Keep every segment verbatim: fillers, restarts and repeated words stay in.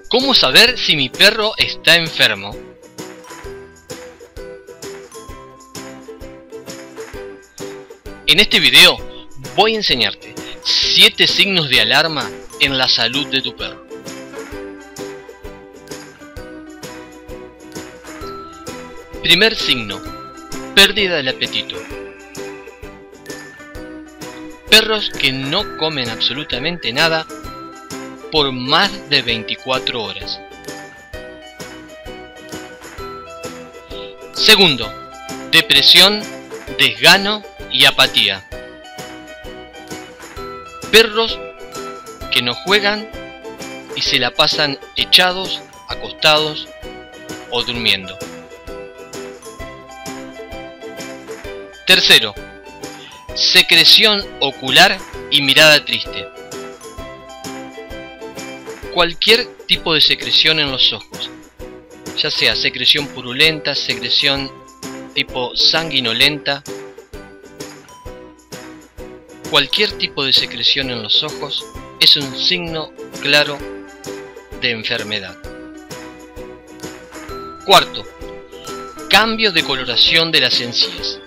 ¿Cómo saber si mi perro está enfermo? En este video voy a enseñarte siete signos de alarma en la salud de tu perro. Primer signo: pérdida del apetito. Perros que no comen absolutamente nada por más de veinticuatro horas. Segundo, depresión, desgano y apatía. Perros que no juegan y se la pasan echados, acostados o durmiendo. Tercero, secreción ocular y mirada triste. Cualquier tipo de secreción en los ojos, ya sea secreción purulenta, secreción tipo sanguinolenta, cualquier tipo de secreción en los ojos es un signo claro de enfermedad. Cuarto, cambio de coloración de las encías.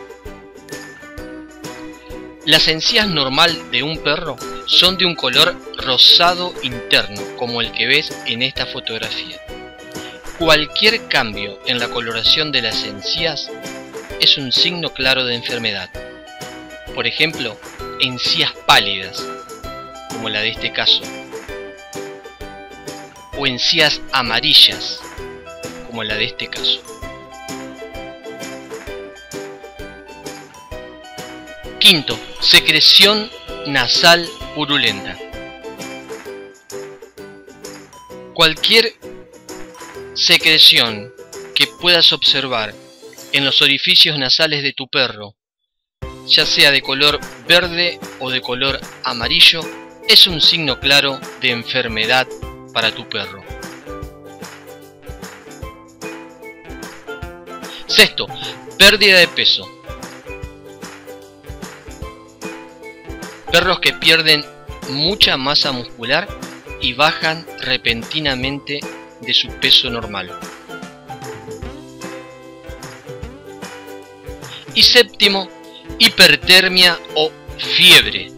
Las encías normal de un perro son de un color rosado interno, como el que ves en esta fotografía. Cualquier cambio en la coloración de las encías es un signo claro de enfermedad. Por ejemplo, encías pálidas, como la de este caso, o encías amarillas, como la de este caso. Quinto, secreción nasal purulenta. Cualquier secreción que puedas observar en los orificios nasales de tu perro, ya sea de color verde o de color amarillo, es un signo claro de enfermedad para tu perro. Sexto, pérdida de peso. Perros que pierden mucha masa muscular y bajan repentinamente de su peso normal. Y séptimo, hipertermia o fiebre.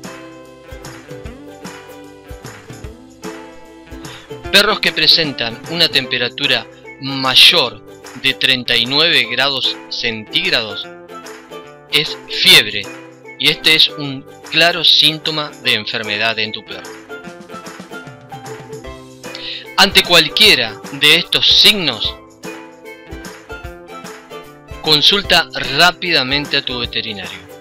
Perros que presentan una temperatura mayor de treinta y nueve grados centígrados es fiebre, y este es un claro síntoma de enfermedad en tu perro. Ante cualquiera de estos signos, consulta rápidamente a tu veterinario.